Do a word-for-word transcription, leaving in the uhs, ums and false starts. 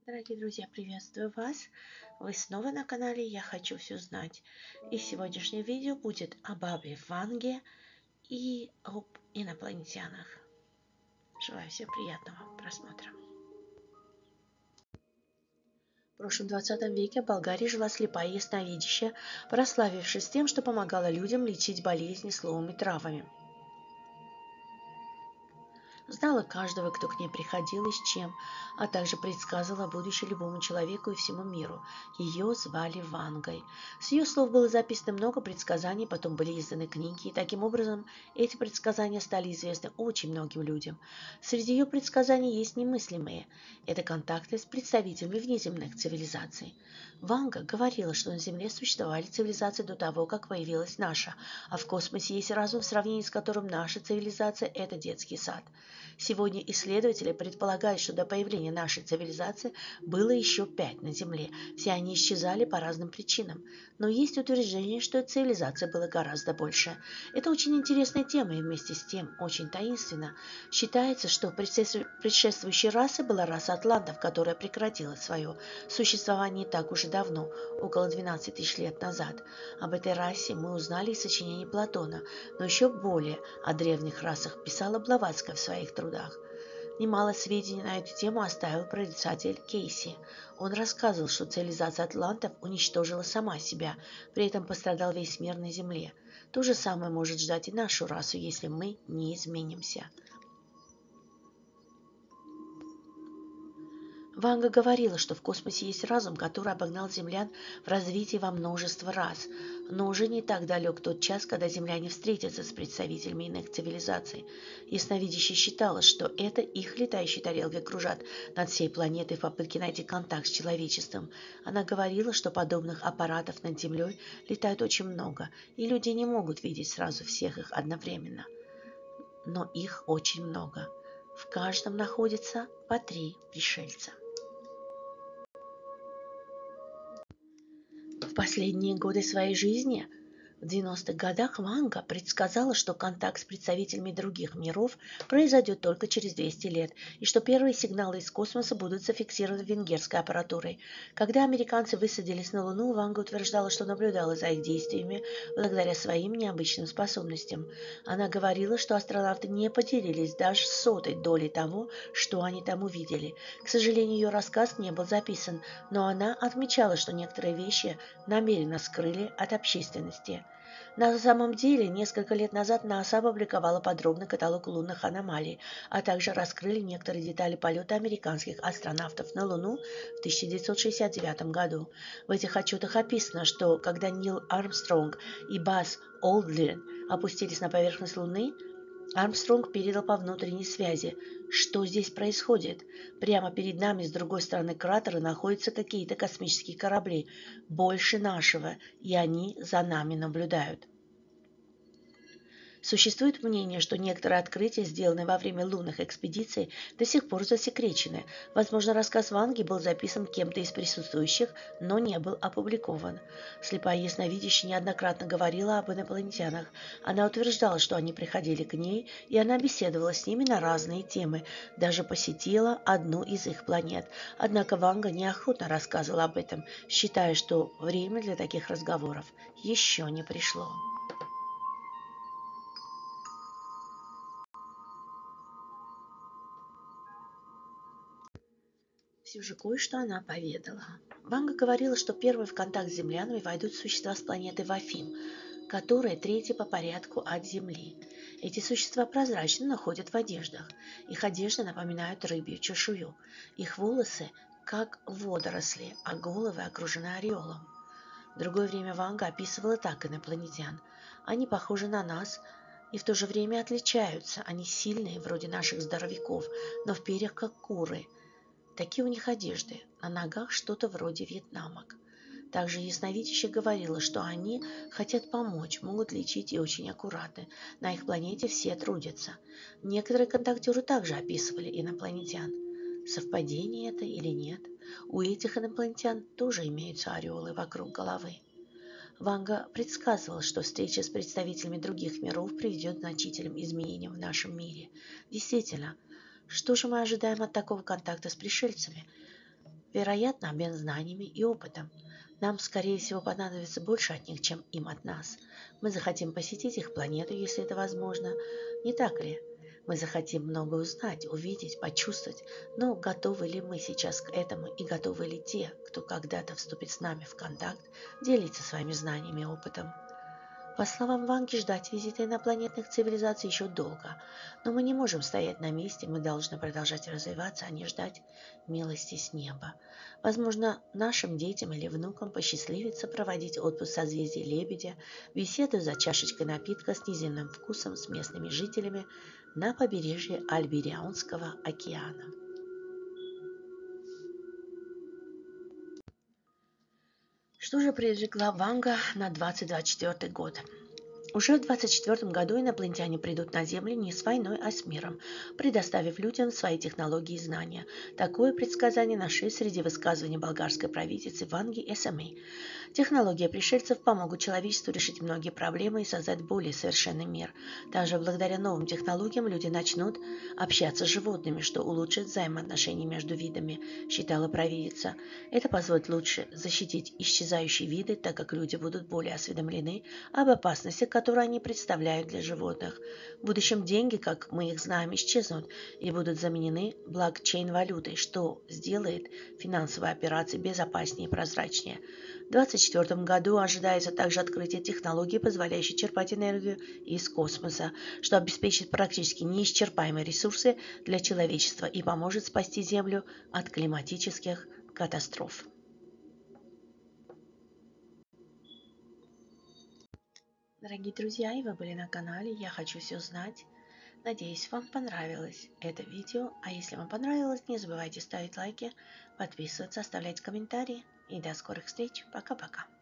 Дорогие друзья, приветствую вас! Вы снова на канале «Я хочу все знать». И сегодняшнее видео будет о бабе Ванге и об инопланетянах. Желаю всем приятного просмотра. В прошлом двадцатом веке в Болгарии жила слепая ясновидящая, прославившись тем, что помогала людям лечить болезни словом и травами. Знала каждого, кто к ней приходил и с чем, а также предсказывала будущее любому человеку и всему миру. Ее звали Вангой. С ее слов было записано много предсказаний, потом были изданы книги, и таким образом эти предсказания стали известны очень многим людям. Среди ее предсказаний есть немыслимые. Это контакты с представителями внеземных цивилизаций. Ванга говорила, что на Земле существовали цивилизации до того, как появилась наша, а в космосе есть разум, в сравнении с которым наша цивилизация – это детский сад. Сегодня исследователи предполагают, что до появления нашей цивилизации было еще пять на Земле. Все они исчезали по разным причинам. Но есть утверждение, что цивилизация была гораздо больше. Это очень интересная тема и вместе с тем очень таинственно. Считается, что предшествующей расой была раса атлантов, которая прекратила свое существование не так уж и давно, около двенадцати тысяч лет назад. Об этой расе мы узнали из сочинений Платона, но еще более о древних расах писала Блаватская в своих трудах. Немало сведений на эту тему оставил прорицатель Кейси. Он рассказывал, что цивилизация атлантов уничтожила сама себя, при этом пострадал весь мир на Земле. То же самое может ждать и нашу расу, если мы не изменимся. Ванга говорила, что в космосе есть разум, который обогнал землян в развитии во множество раз, но уже не так далек тот час, когда земляне встретятся с представителями иных цивилизаций. Ясновидящая считала, что это их летающие тарелки кружат над всей планетой в попытке найти контакт с человечеством. Она говорила, что подобных аппаратов над Землей летает очень много, и люди не могут видеть сразу всех их одновременно. Но их очень много. В каждом находится по три пришельца. В последние годы своей жизни, в девяностых годах, Ванга предсказала, что контакт с представителями других миров произойдет только через двести лет, и что первые сигналы из космоса будут зафиксированы венгерской аппаратурой. Когда американцы высадились на Луну, Ванга утверждала, что наблюдала за их действиями благодаря своим необычным способностям. Она говорила, что астронавты не поделились даже сотой долей того, что они там увидели. К сожалению, ее рассказ не был записан, но она отмечала, что некоторые вещи намеренно скрыли от общественности. На самом деле, несколько лет назад НАСА опубликовала подробный каталог лунных аномалий, а также раскрыли некоторые детали полета американских астронавтов на Луну в тысяча девятьсот шестьдесят девятом году. В этих отчетах описано, что когда Нил Армстронг и Базз Олдрин опустились на поверхность Луны, Армстронг передал по внутренней связи: что здесь происходит? Прямо перед нами с другой стороны кратера находятся какие-то космические корабли, больше нашего, и они за нами наблюдают. Существует мнение, что некоторые открытия, сделанные во время лунных экспедиций, до сих пор засекречены. Возможно, рассказ Ванги был записан кем-то из присутствующих, но не был опубликован. Слепая ясновидящая неоднократно говорила об инопланетянах. Она утверждала, что они приходили к ней, и она беседовала с ними на разные темы, даже посетила одну из их планет. Однако Ванга неохотно рассказывала об этом, считая, что время для таких разговоров еще не пришло. Все же кое-что она поведала. Ванга говорила, что первые в контакт с землянами войдут существа с планеты Вафим, которая третья по порядку от Земли. Эти существа прозрачны, но ходят в одеждах. Их одежды напоминают рыбью чешую. Их волосы как водоросли, а головы окружены ореолом. В другое время Ванга описывала так инопланетян. Они похожи на нас и в то же время отличаются. Они сильные, вроде наших здоровяков, но в перьях как куры. Такие у них одежды, на ногах что-то вроде вьетнамок. Также ясновидящая говорила, что они хотят помочь, могут лечить и очень аккуратны. На их планете все трудятся. Некоторые контактеры также описывали инопланетян. Совпадение это или нет? У этих инопланетян тоже имеются ореолы вокруг головы. Ванга предсказывал, что встреча с представителями других миров приведет к значительным изменениям в нашем мире. Действительно, что же мы ожидаем от такого контакта с пришельцами? Вероятно, обмен знаниями и опытом. Нам, скорее всего, понадобится больше от них, чем им от нас. Мы захотим посетить их планету, если это возможно. Не так ли? Мы захотим много узнать, увидеть, почувствовать, но готовы ли мы сейчас к этому и готовы ли те, кто когда-то вступит с нами в контакт, делиться своими знаниями и опытом? По словам Ванги, ждать визита инопланетных цивилизаций еще долго, но мы не можем стоять на месте, мы должны продолжать развиваться, а не ждать милости с неба. Возможно, нашим детям или внукам посчастливится проводить отпуск в созвездии Лебедя, беседу за чашечкой напитка с неземным вкусом с местными жителями на побережье Альберионского океана. Что же привлекла Ванга на двадцать двадцать четвёртый год? Уже в двадцать четвёртом году инопланетяне придут на Землю не с войной, а с миром, предоставив людям свои технологии и знания. Такое предсказание нашли среди высказываний болгарской правительницы Ванги Эсамей. Технологии пришельцев помогут человечеству решить многие проблемы и создать более совершенный мир. Также благодаря новым технологиям люди начнут общаться с животными, что улучшит взаимоотношения между видами, считала правительница. Это позволит лучше защитить исчезающие виды, так как люди будут более осведомлены об опасностях, которые они представляют для животных. В будущем деньги, как мы их знаем, исчезнут и будут заменены блокчейн-валютой, что сделает финансовые операции безопаснее и прозрачнее. В две тысячи двадцать четвёртом году ожидается также открытие технологии, позволяющей черпать энергию из космоса, что обеспечит практически неисчерпаемые ресурсы для человечества и поможет спасти Землю от климатических катастроф. Дорогие друзья, и вы были на канале «Я хочу все знать». Надеюсь, вам понравилось это видео, а если вам понравилось, не забывайте ставить лайки, подписываться, оставлять комментарии. И до скорых встреч. Пока-пока.